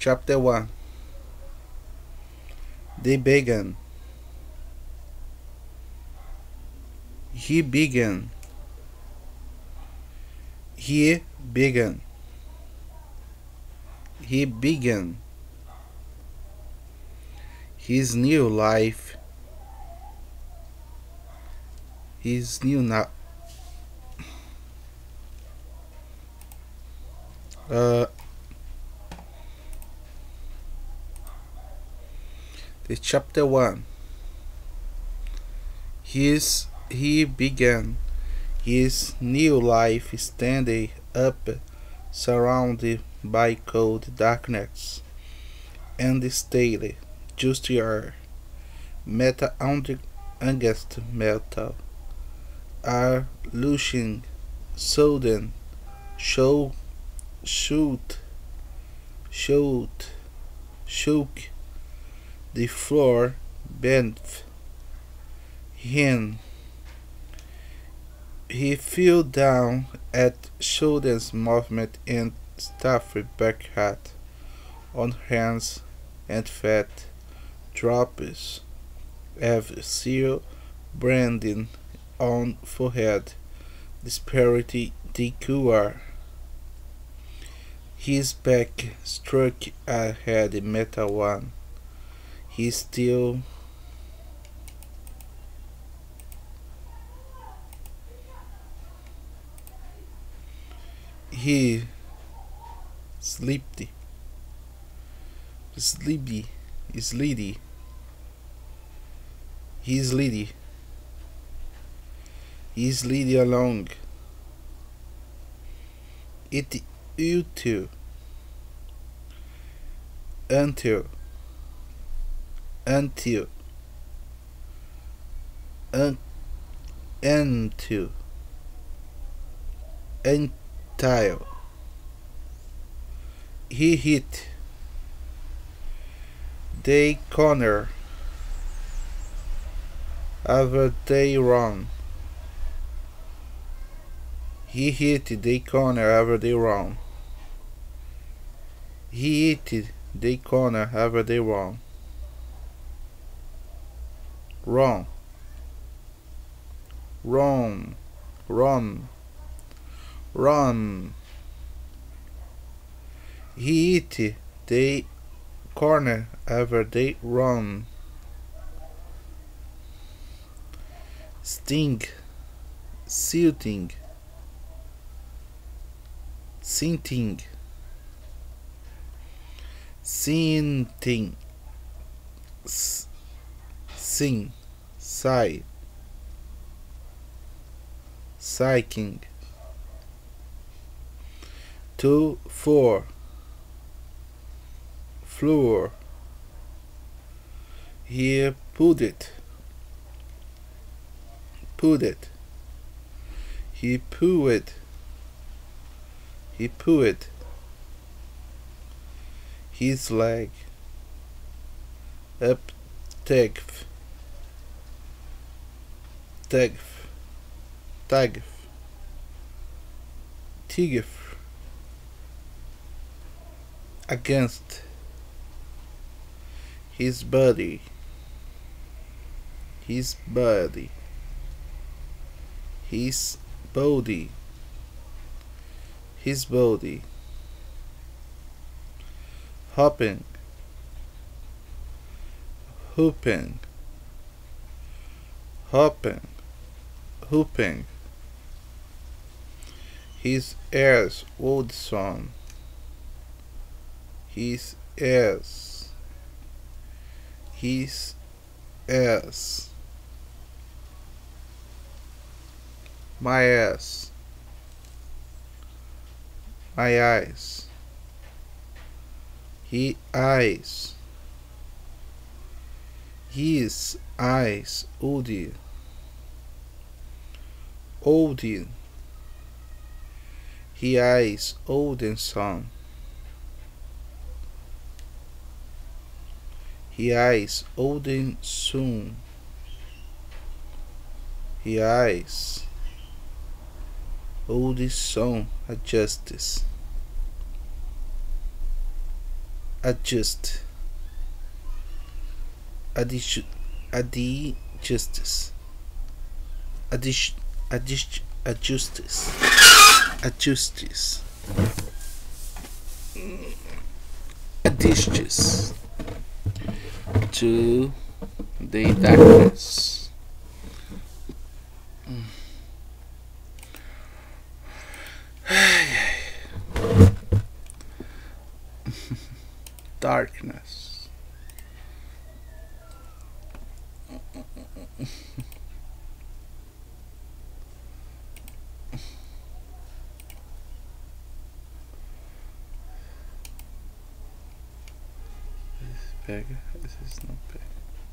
Chapter 1. They began. He began. He began. He began his new life. His new now. The chapter 1. He began his new life standing up, surrounded by cold darkness, and stayed just here. Metal against metal, are losing sudden, shout, shoot, shook the floor beneath him. He fell down at Sheldon's movement and started backward on hands and fat drops of seal branding on forehead. Disparity decor. His back struck a head metal one. He still he sleepy sleepy sleepy he's leading along it you too until until un, until until he hit the corner over the run. He hit the corner over the run. He hit the corner over the run. Run. Run. Run. Run. He hit the corner over the run. Sting. Silting. Sinting. Sinting. Sing. Sigh. Sighing. 2, 4. Floor. He put it. Put it. He pulled it. He pulled his leg up tagf against his body his body hopping hooping his ears would son his ears my ass my eyes his eyes Odin his eyes Odin's son his eyes Odin's son his eyes Odin's son a justice adjust, adjust, adjust, adjust, adjust, adjust, adjust to the darkness. Darkness. Pega, esse não pega.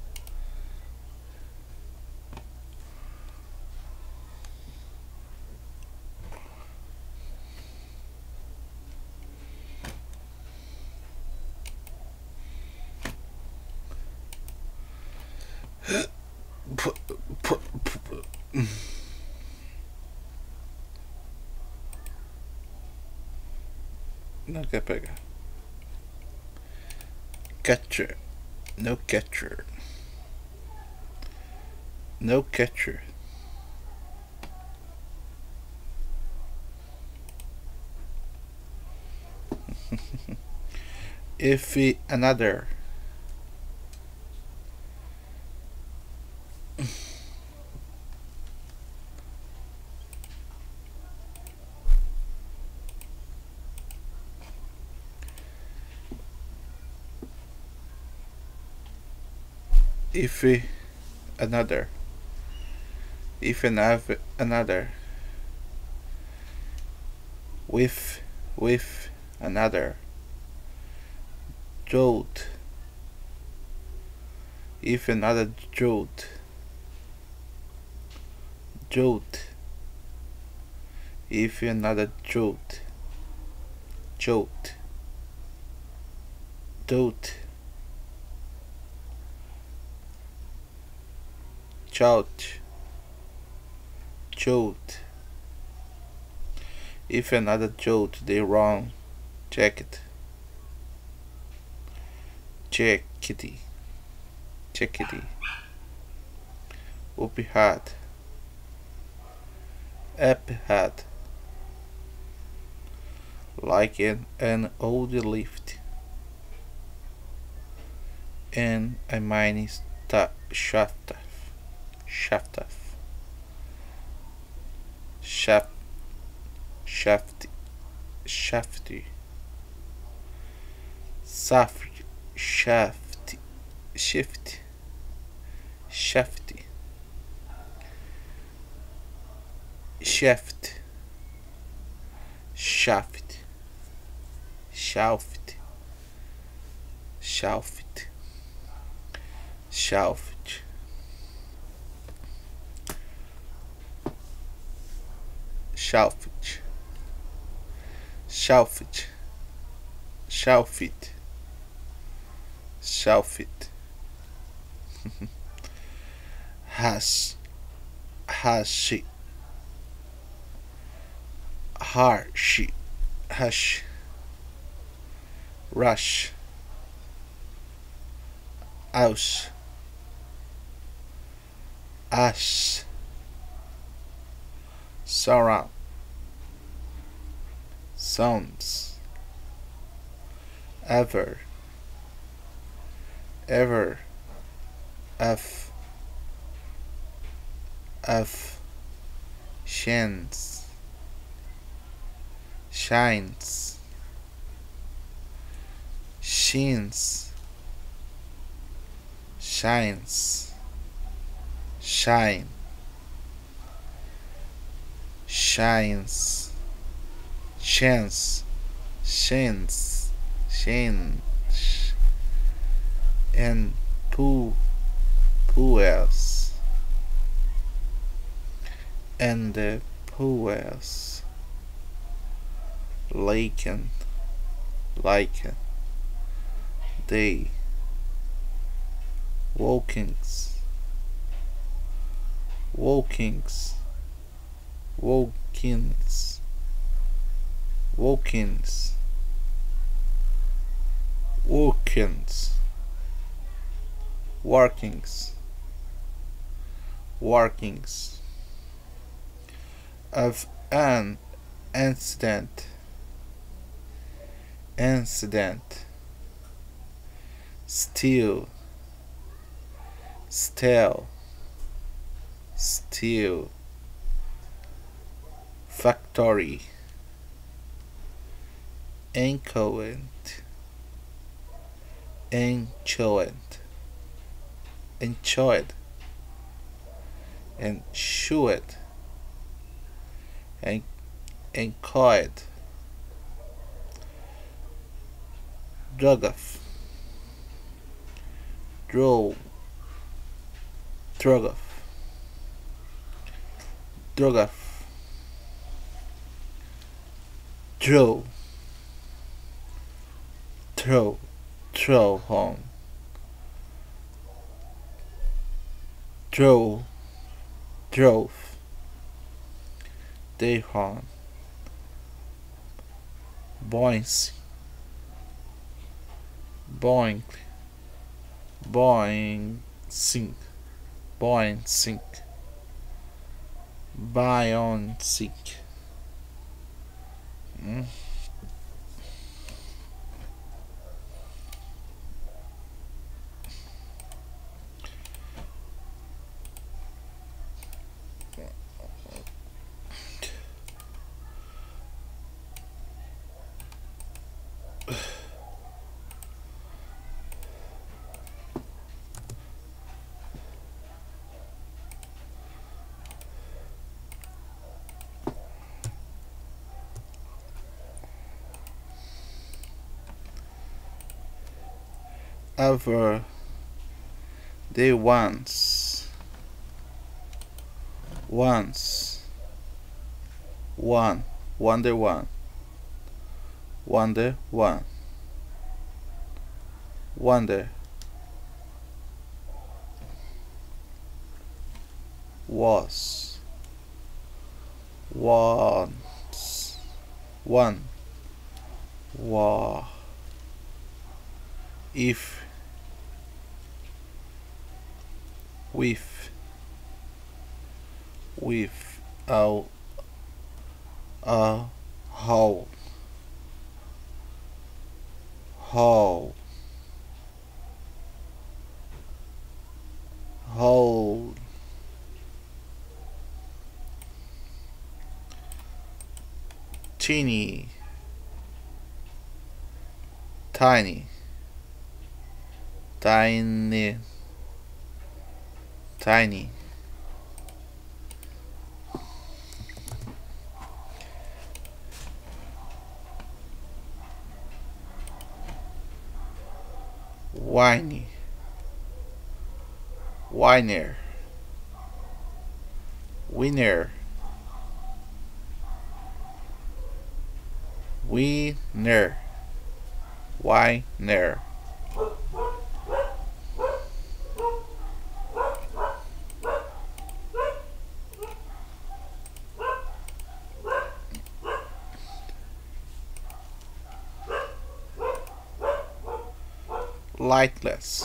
Não quer pegar. Catcher. No catcher. No catcher. If another. If another. If another. With another. Jolt. If another jolt. Jolt. If another jolt. Jolt. Dote. Jolt. Jolt. If another jolt, they wrong. Jacket. Jackety. Jackety. Up hat. Up hat. Like an old lift. And a mini shaft. Shafty. Soft. Shafty. Shift. Shafty. Shaft. Shaft. Shaft. Shaft. Shaft. Shelfage. Shelfage. Shelfit. Shelfit. Hash. Hashi. Harshi. Hush. Rush. Aus. Ash. Surround. Sounds. Ever. F. Shines. Shines. Shines. Shines. Shine. Shines. Chance. Shins. Shins. And pools. And the pools. Laken. They. Walkings. Walkins. Walkins. workings, workings, workings of an incident, incident, still, still, still, factory, inchoate, enjoyed, enjoyed, ensured, and encoyed, drugeth, drove, drugeth, drugeth, drove, throw, throw home, drove, drove, they home, buoyancy, boing, boing, sink, boing, sink, bion, sink. Ever they once one wonder one wonder one wonder was once one war if with a how how teeny tiny tiny tiny whiny whiner winner winner whiner lightless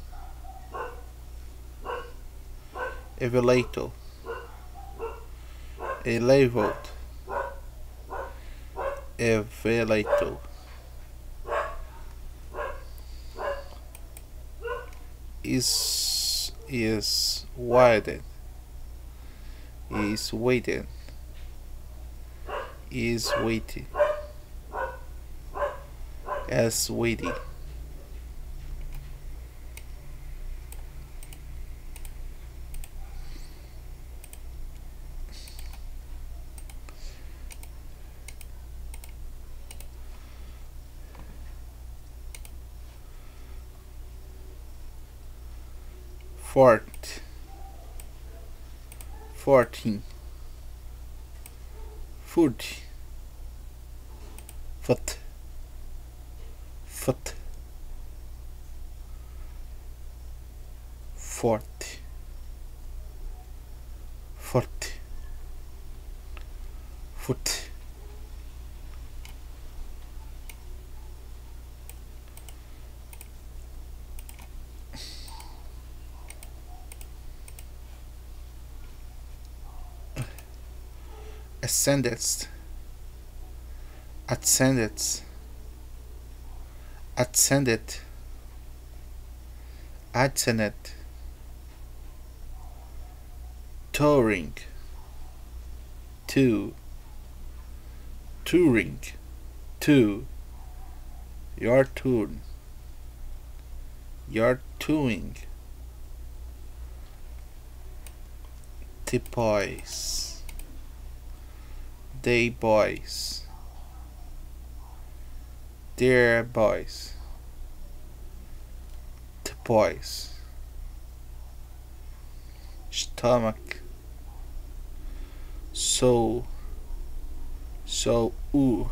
elevator elevator elevator is waiting is waiting is waiting as waiting fort 14 40 foot foot 40 40 foot ascended, ascended, ascended, ascended, touring, two, touring, two, your turn, you're doing, the boys, they boys, their boys, the boys, stomach, so ooh,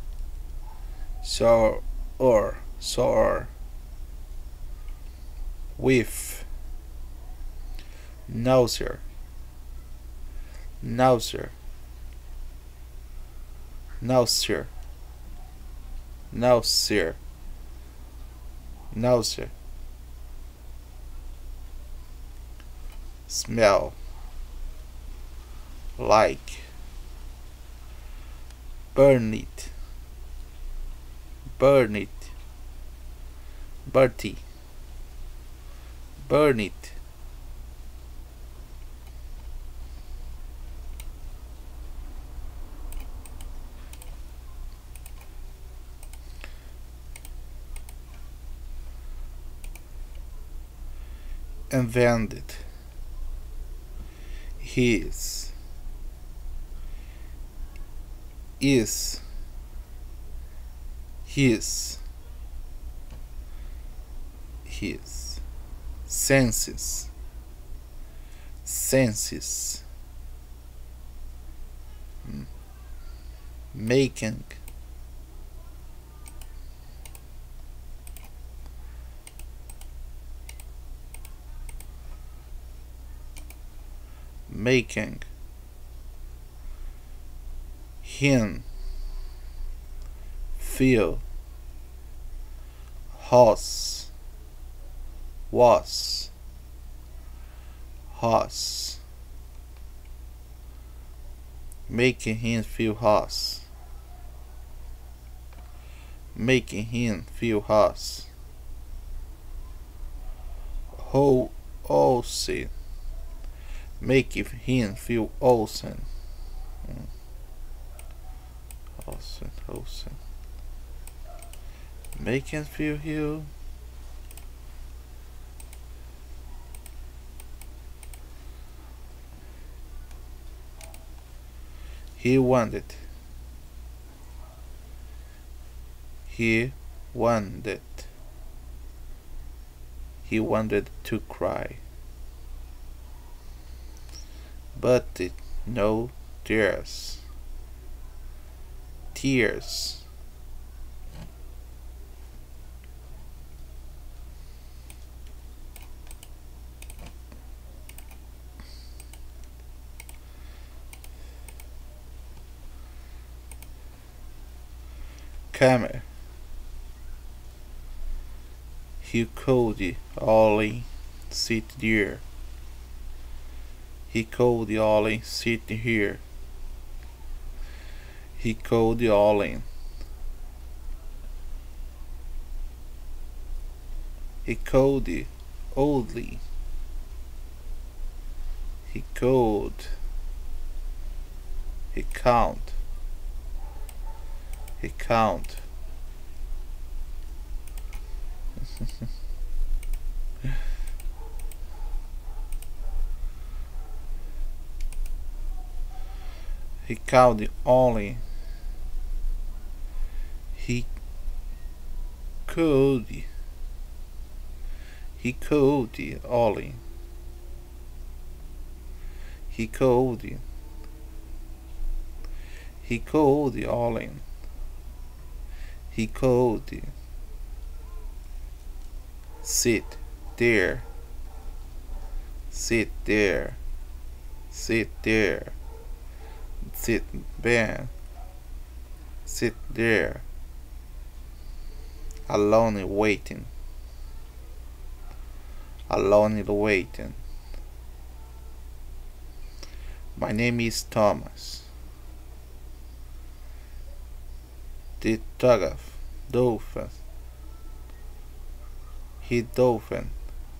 so or with, nausea, nausea, nausea, nausea, nausea, smell, like, burn it, burn it, Bertie, burn it, invented, his, is, his, senses, senses, making, making, him, feel, horse, was, horse, making him feel horse, making him feel horse, whole Olsen, making him feel Olsen, Olsen, making feel you. He wanted. He wanted. He wanted to cry. But it no tears. Tears. Camel. He called Ollie, sit there. He called Ollie, sit here. He called Ollie. He called Oldly. He called. He count. He count. He count only. He could. He could only. He could. He could only. He could sit there, sit there, sit there, sit there, sit there, alone waiting, alone waiting. My name is Thomas. The Tagaf, Dolphin, he Dolphin.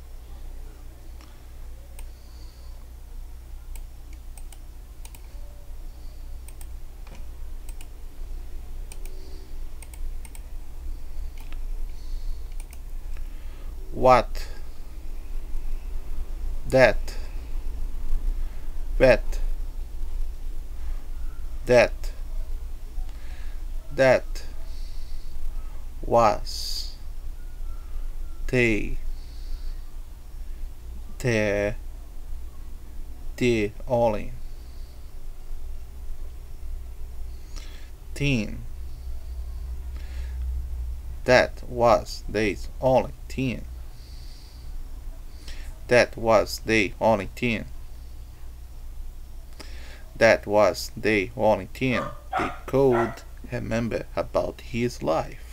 What? That. Vet. That. That was the only thing that was the only thing that was the only thing that was the only thing they could remember about his life.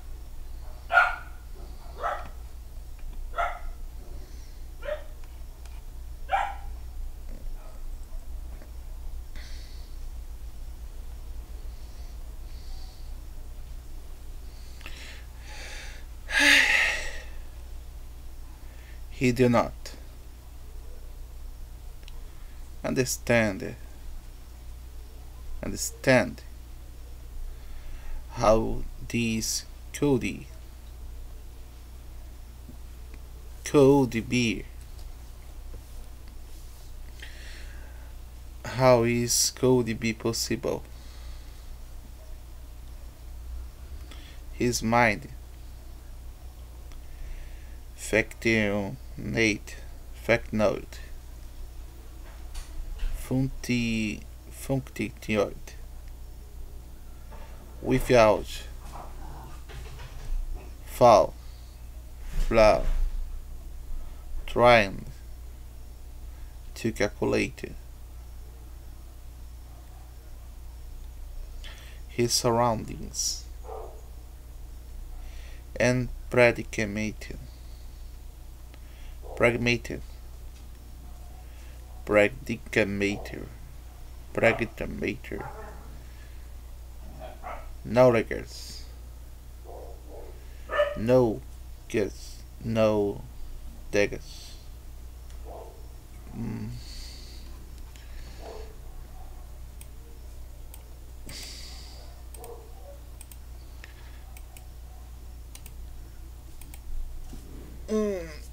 He did not understand how this could be. How is could be possible? His mind fact note functioned without fall, flaw, trying to calculate his surroundings and pragmatic knowledge, no guess, no daggers. Mm. Mm.